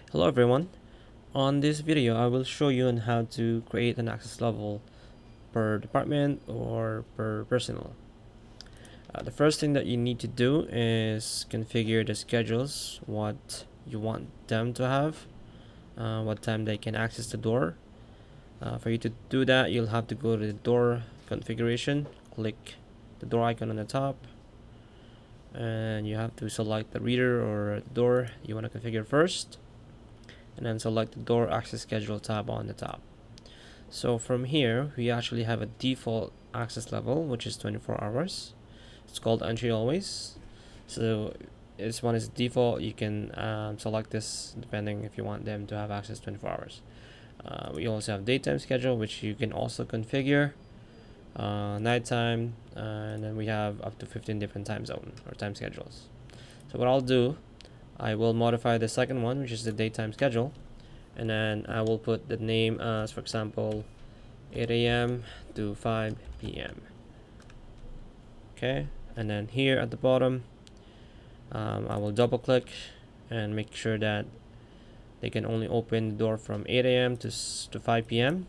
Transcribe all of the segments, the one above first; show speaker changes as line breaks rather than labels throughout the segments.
Hello everyone. On this video I will show you on how to create an access level per department or per personnel. The first thing that you need to do is configure the schedules, what you want them to have, what time they can access the door. For you to do that, you'll have to go to the door configuration, click the door icon on the top, and you have to select the reader or the door you want to configure first, and then select the door access schedule tab on the top. So from here we actually have a default access level, which is 24 hours. It's called entry always. So this one is default. You can select this depending if you want them to have access 24 hours. We also have daytime schedule, which you can also configure, nighttime, and then we have up to 15 different time zone or time schedules. So what I'll do, I will modify the second one, which is the daytime schedule, and then I will put the name as, for example, 8 a.m. to 5 p.m. Okay, and then here at the bottom, I will double click and make sure that they can only open the door from 8 a.m. to 5 p.m.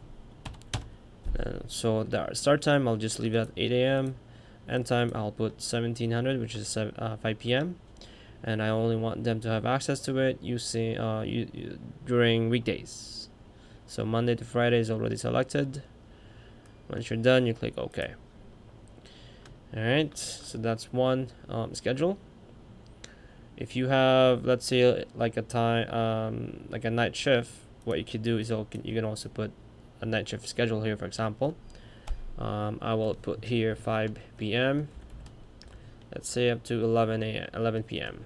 So the start time, I'll just leave it at 8 a.m. End time, I'll put 1700, which is 5 p.m. And I only want them to have access to it using during weekdays. So Monday to Friday is already selected. Once you're done, you click OK. Alright, so that's one schedule. If you have, let's say, like a time, like a night shift, what you could do is you can also put a night shift schedule here. For example, I will put here 5 p.m. let's say up to 11 p.m.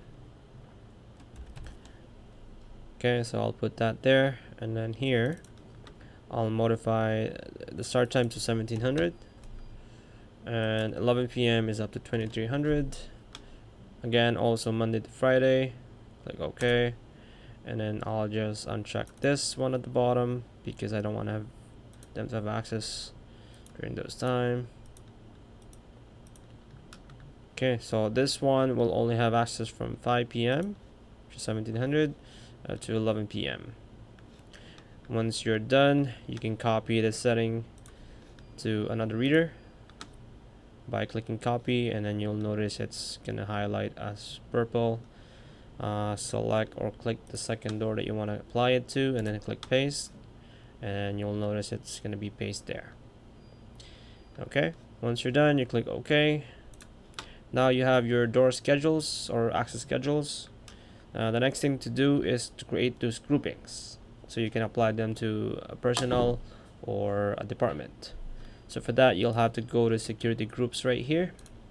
Okay, so I'll put that there, and then here I'll modify the start time to 1700, and 11 p.m. is up to 2300. Again, also Monday to Friday, click OK, and then I'll just uncheck this one at the bottom because I don't want to have them to have access during those time. Okay, so this one will only have access from 5 p.m. which is 1700 to 11 p.m. Once you're done, you can copy the setting to another reader by clicking copy, and then you'll notice it's gonna highlight as purple. Select or click the second door that you want to apply it to, and then click paste, and you'll notice it's gonna be pasted there. Okay, once you're done, you click OK. Now you have your door schedules or access schedules. The next thing to do is to create those groupings, so you can apply them to a personnel or a department. So for that, you'll have to go to security groups right here,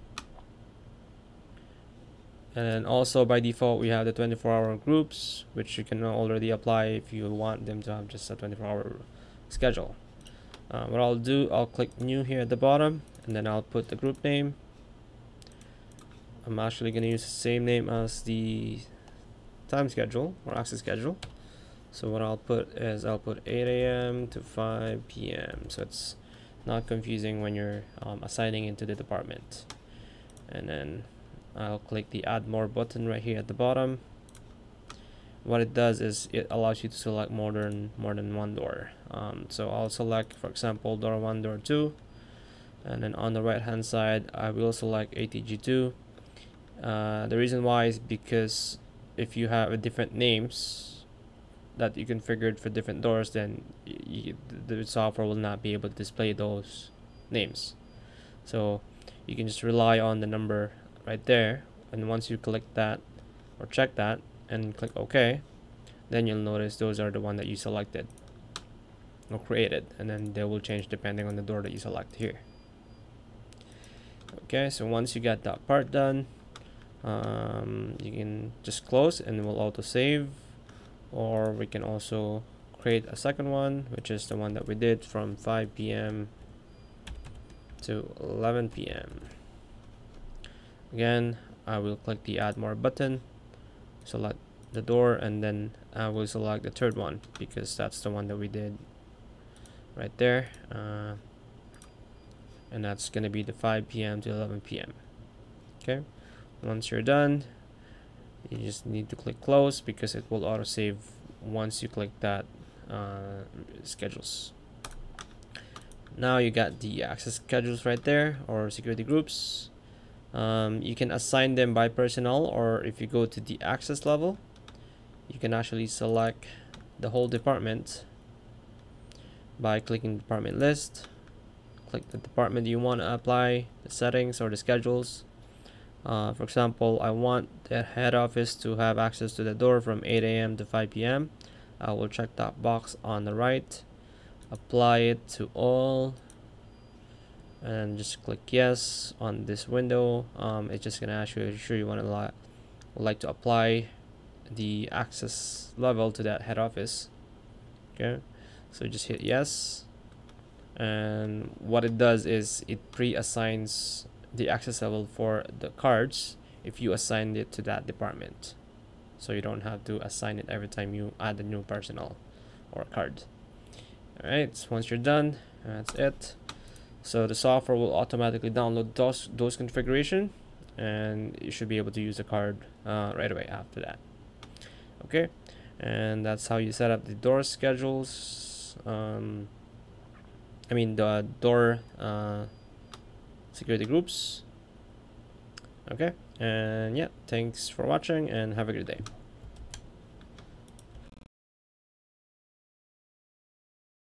and then also by default we have the 24-hour groups, which you can already apply if you want them to have just a 24-hour schedule. What I'll do, I'll click new here at the bottom, and then I'll put the group name. I'm actually going to use the same name as the time schedule or access schedule. So what I'll put is I'll put 8 a.m. to 5 p.m. so it's not confusing when you're assigning into the department. And then I'll click the add more button right here at the bottom. What it does is it allows you to select more than one door. So I'll select, for example, door 1, door 2, and then on the right hand side I will select ATG2. The reason why is because if you have different names that you configured for different doors, then the software will not be able to display those names. So you can just rely on the number right there, and once you click that or check that and click OK, then you'll notice those are the one that you selected or created, and then they will change depending on the door that you select here. Okay, so once you get that part done, you can just close and it will auto save, or we can also create a second one, which is the one that we did from 5 p.m. to 11 p.m. Again, I will click the add more button, select the door, and then I will select the third one because that's the one that we did right there, and that's gonna be the 5 p.m. to 11 p.m. Okay, once you're done, you just need to click close because it will auto save once you click that schedules. Now you got the access schedules right there, or security groups. You can assign them by personnel, or if you go to the access level, you can actually select the whole department by clicking department list. Click the department you want to apply the settings or the schedules. For example, I want the head office to have access to the door from 8 a.m. to 5 p.m. I will check that box on the right, apply it to all, and just click yes on this window. It's just gonna ask you, are you sure you want to like to apply the access level to that head office. Okay, so just hit yes, and what it does is it pre-assigns the access level for the cards if you assigned it to that department, so you don't have to assign it every time you add a new personnel or card. All right, so once you're done, that's it. So the software will automatically download those configuration, and you should be able to use the card right away after that. Okay, and that's how you set up the door schedules. The door security groups. Okay, and yeah, thanks for watching and have a good day.